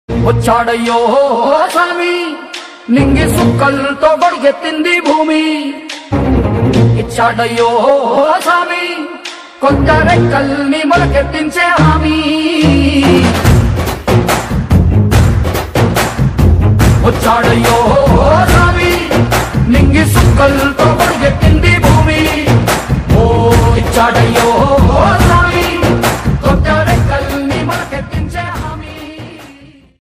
వచ్చాడయ్యో స్వామి నింగి సుక్కలతో గొడిగెత్తింది భూమి ఇచ్చాడయ్యో స్వామి కొత్త రెక్కల్ని మొలకెత్తించే హామీ వచ్చాడయ్యో స్వామి నింగి సుక్కలతో గొడిగెత్తింది భూమి ఓ ఇచ్చాడయ్యో